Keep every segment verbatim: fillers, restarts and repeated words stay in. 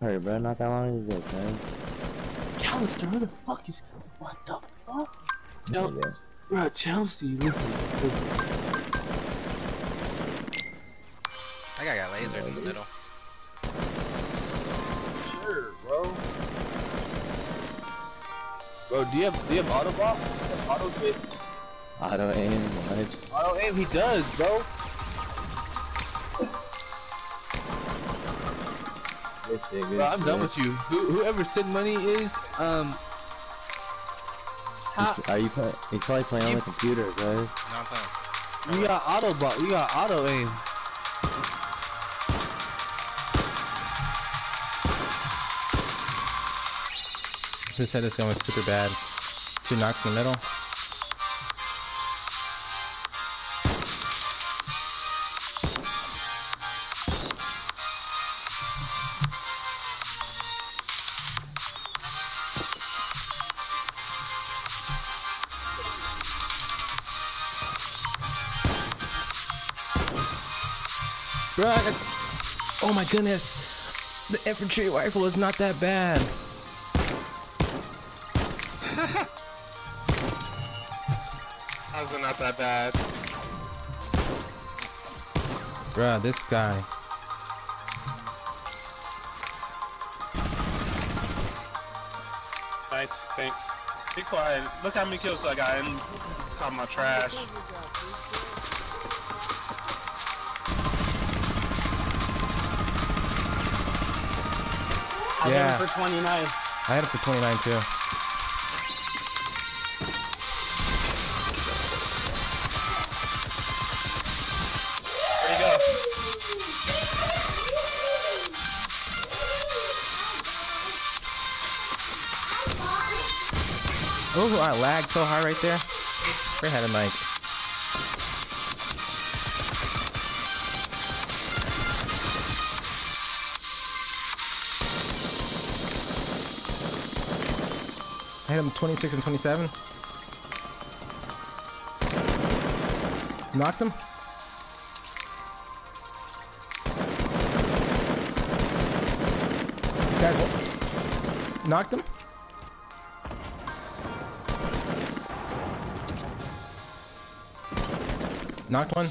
Hurry, bro. Not that long is this, man. Callister, who the fuck is? What the fuck? Yeah, No, bro, Chelsea, listen, listen. I got got lasered in the middle. Sure, bro. Bro, do you have do you have auto block? Do you have auto shit? Auto aim, what? Auto aim, he does, bro. Bro, I'm done with you. Who, whoever said money is, um. How, Are you play? You probably playing on the computer, bro. No, I'm playing. we got auto block. We got auto aim. Who said this gun was super bad? Two knocks in the middle. Bro, I got... oh my goodness, the infantry rifle is not that bad. How's it not that bad? Bruh, this guy. Nice, thanks. Be quiet. Look how many kills I got in talking about trash. I Yeah. hit him for twenty-nine. I had it for twenty-nine too. Where'd he go? Oh, I lagged so hard right there. Right had a mic. I hit him twenty-six and twenty-seven. Knocked him. This guy's knocked him. Knocked one.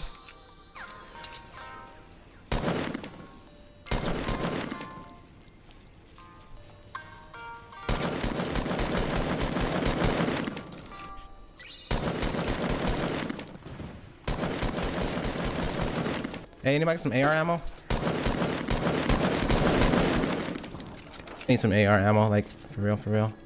Hey, anybody got some A R ammo? Need some A R ammo, like, for real, for real.